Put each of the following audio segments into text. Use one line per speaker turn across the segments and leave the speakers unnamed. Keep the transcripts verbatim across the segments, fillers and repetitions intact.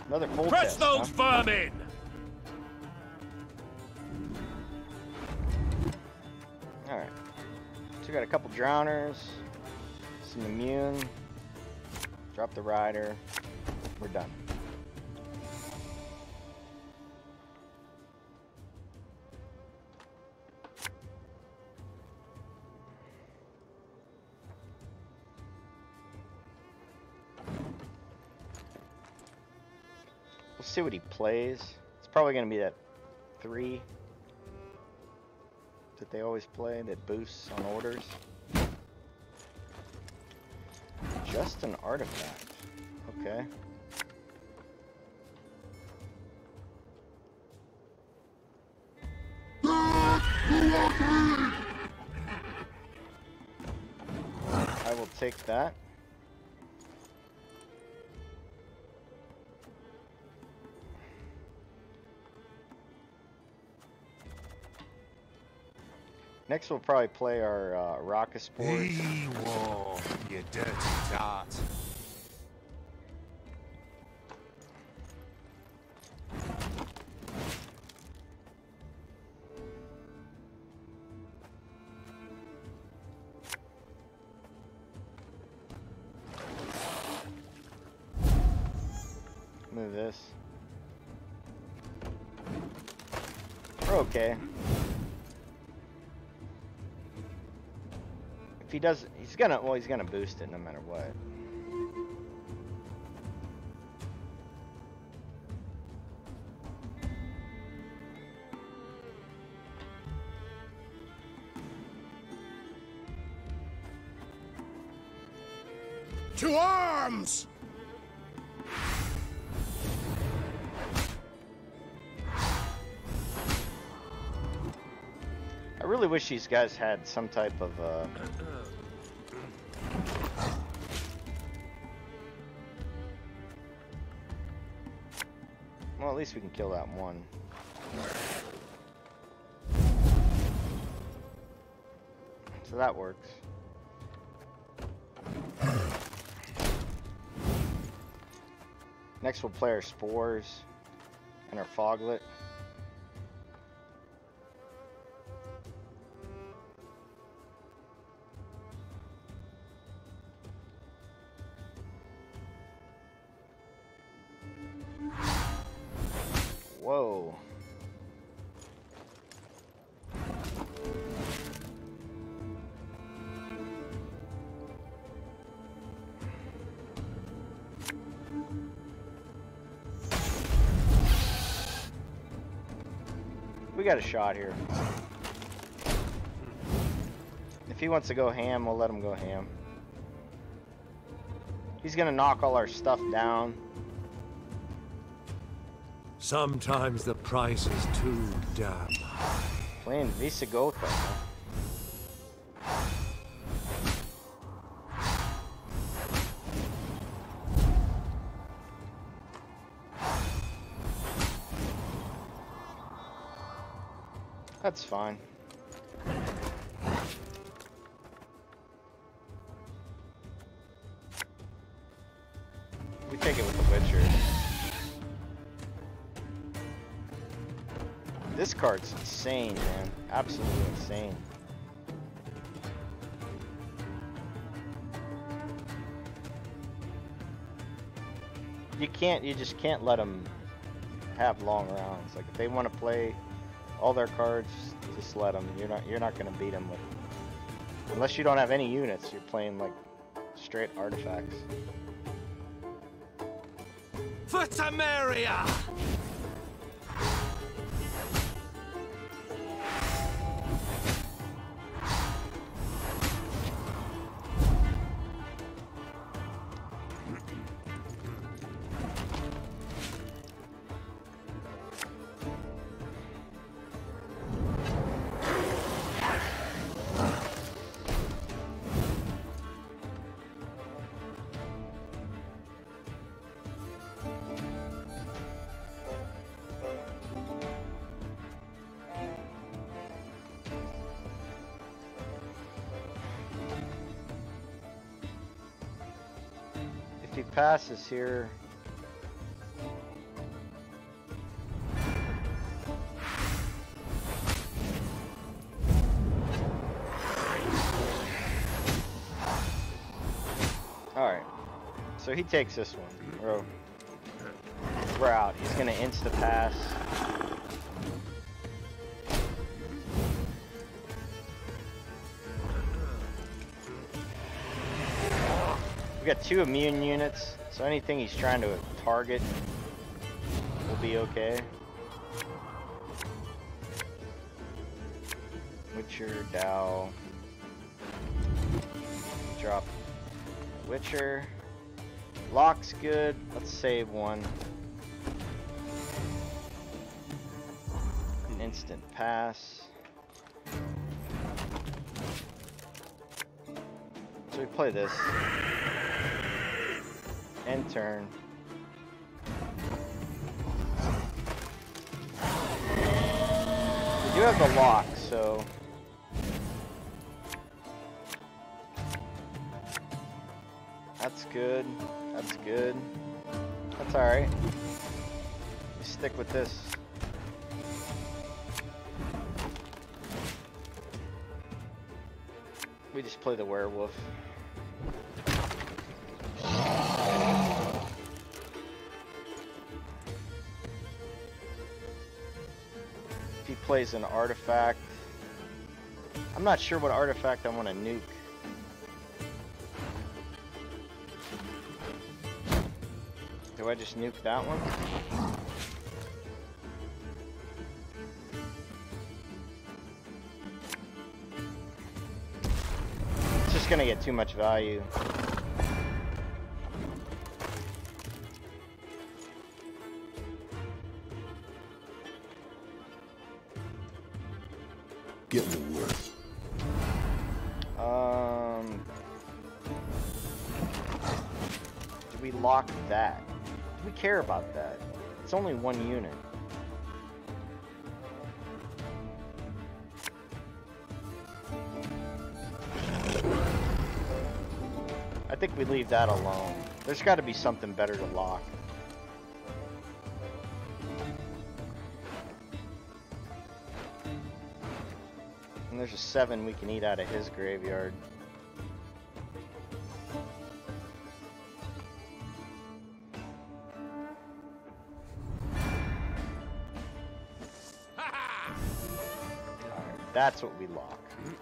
Another full
Press
chest,
those
huh?
vermin!
Alright. So we got a couple drowners, some immune, drop the rider, we're done. We'll see what he plays. It's probably going to be that three that they always play that boosts on orders. Just an artifact. Okay. I will take that. Next, we'll probably play our uh, Rockasport.
He won, you dirty tart.
Move this. We're okay. If he does, he's gonna, well, he's gonna boost it no matter what.
To arms!
I really wish these guys had some type of uh well, at least we can kill that one. So that works. Next we'll play our spores and our foglet. Whoa. We got a shot here. If he wants to go ham, we'll let him go ham. He's gonna knock all our stuff down.
Sometimes the price is too damn high.
Playing Visigoth, huh? That's fine. We take it with the Witcher. This card's insane, man. Absolutely insane. You can't, you just can't let them have long rounds. Like if they want to play all their cards, just let them. You're not, you're not going to beat them with, unless you don't have any units. You're playing like straight artifacts.
For Temeria!
If he passes here, So he takes this one. We're, we're out. He's gonna insta pass. We got two immune units, so anything he's trying to target will be okay. Witcher, Dow. Drop Witcher. Lock's good. Let's save one. An instant pass. So we play this. End turn. We do have the lock, so that's good. That's good. That's alright. We stick with this. We just play the werewolf. If he plays an artifact, I'm not sure what artifact I want to nuke. Do I just nuke that one? It's just gonna get too much value.
Get the word.
Um, do we lock that? Do we care about that? It's only one unit. I think we leave that alone. There's got to be something better to lock. And there's a seven we can eat out of his graveyard. That's what we lock.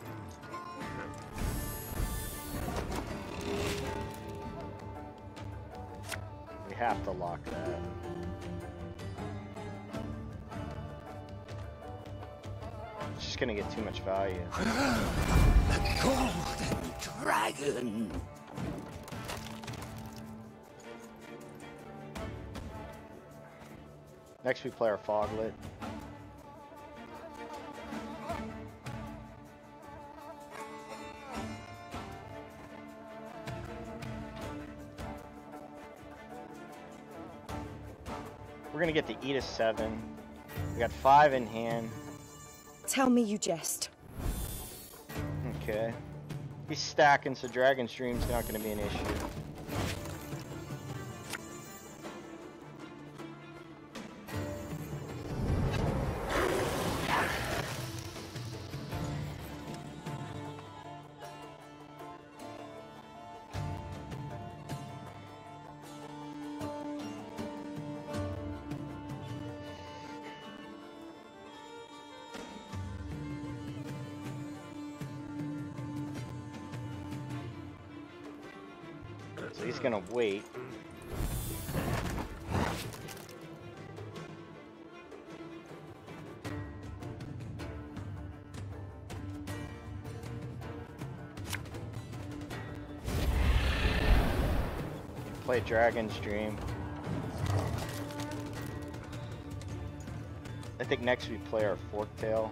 We have to lock that. It's just gonna get too much value.
The golden dragon.
Next we play our Foglet. We're gonna get to eat a seven. We got five in hand.
Tell me you jest.
Okay. He's stacking, so Dragon Stream's not gonna be an issue. So he's gonna wait. Play Dragon's Dream. I think next we play our Forktail.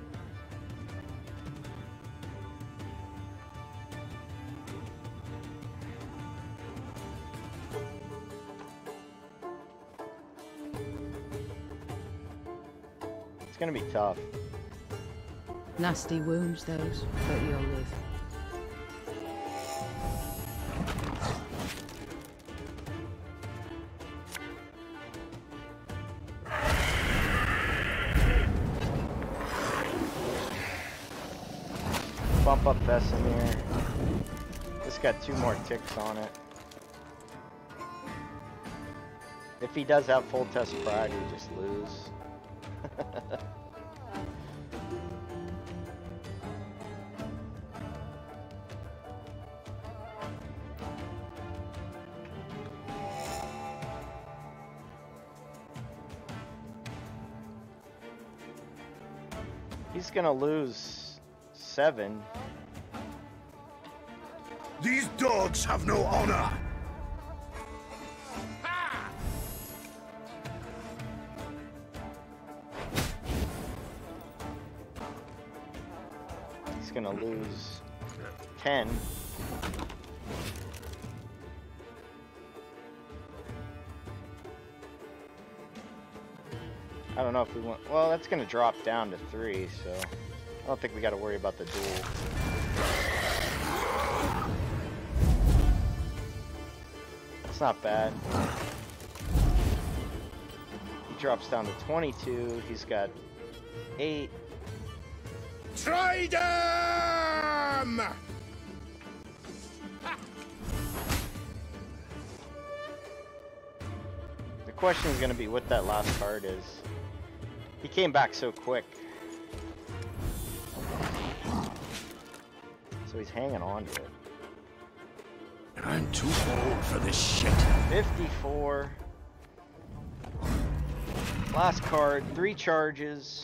It's gonna be tough.
Nasty wounds, those, but you'll live.
Bump up Vesemir. This got two more ticks on it. If he does have full test pride, we just lose. He's gonna lose seven.
These dogs have no honor!
He's gonna lose ten. I don't know if we want. Well, that's gonna drop down to three, so I don't think we got to worry about the duel. That's not bad. He drops down to twenty-two. He's got eight.
Try them!
The question is going to be what that last card is. He came back so quick. So he's hanging on to it.
I'm too old for this shit.
fifty-four. Last card, three charges.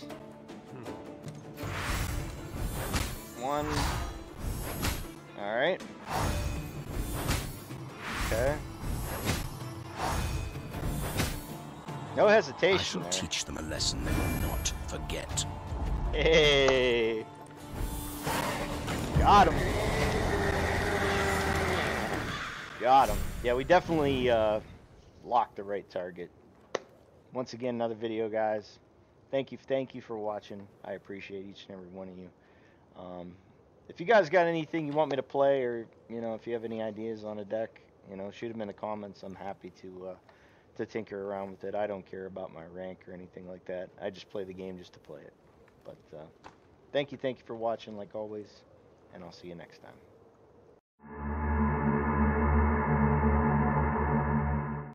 One. Alright. Okay. No hesitation.
I shall
there.
teach them a lesson they will not forget.
Hey. Got him. Got him. Yeah, we definitely uh, locked the right target. Once again, another video, guys. Thank you, thank you for watching. I appreciate each and every one of you. Um, if you guys got anything you want me to play, or you know, if you have any ideas on a deck, you know, shoot them in the comments. I'm happy to uh, to tinker around with it. I don't care about my rank or anything like that. I just play the game just to play it. But uh, thank you, thank you for watching, like always, and I'll see you next time.